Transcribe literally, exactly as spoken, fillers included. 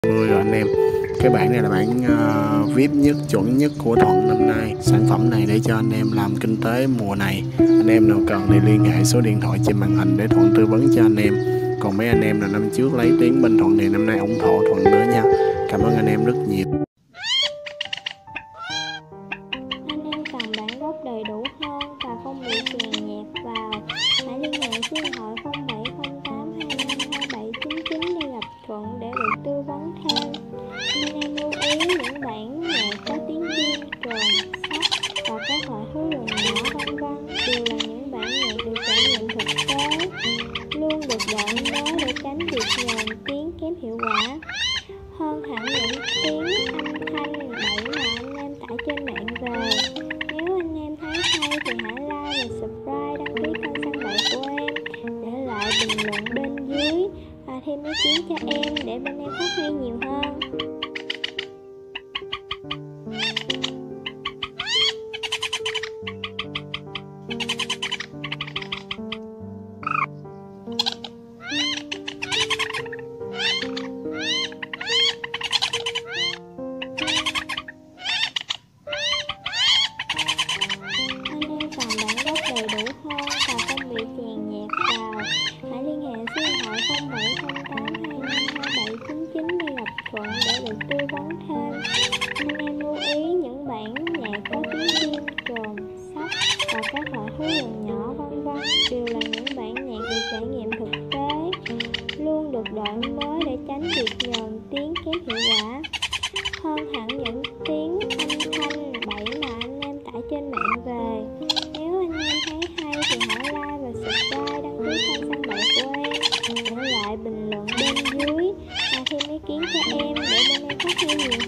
Mười rồi anh em. Cái bản này là bản uh, vi ai pi nhất, chuẩn nhất của Thuận năm nay. Sản phẩm này để cho anh em làm kinh tế mùa này. Anh em nào cần thì liên hệ số điện thoại trên màn hình để Thuận tư vấn cho anh em. Còn mấy anh em là năm trước lấy tiếng bên Thuận thì năm nay ủng hộ Thuận nữa nha. Cảm ơn anh em rất nhiều. Anh em cần bản gốc đầy đủ hơn và không bị chèn nhạc vào, hãy liên hệ số điện thoại không bảy không tám hai năm hai bảy chín chín để gặp Thuận để được tư vấn thêm. Anh em lưu ý những bản nhạc có tiếng chuông, trồn, sắp và các loại thứ đường nhỏ vân vân đều là những bản nhạc được trải nghiệm thực tế, luôn được đổi mới để tránh việc nhờn tiếng kém hiệu quả. Hơn hẳn những tiếng âm thanh bậy mà anh em tải trên mạng về. Nếu anh em thấy hay thì hãy like và subscribe, đăng ký kênh Săn Bậy của em, để lại bình luận bên dưới và thêm ý kiến cho em để bên em phát huy nhiều hơn. Đầy đủ hơn và không bị chèn nhạc vào, hãy liên hệ số điện thoại không bảy không tám hai năm hai bảy chín chín để gặp Thuận để được tư vấn thêm. Anh em lưu ý những bản nhạc có tiếng chuông, trồn, sắp và các loại thứ đường nhỏ vân vân đều là những bản nhạc được trải nghiệm thực tế, luôn được đổi mới để tránh việc nhờn tiếng kém hiệu quả. Hơn hẳn những tiếng âm thanh bậy mà anh em tải trên mạng về. Nếu anh em thấy hay thì hãy like và subscribe, đăng ký kênh Săn Bậy của em, để lại bình luận bên dưới và thêm ý kiến cho em để bên em phát huy nhiều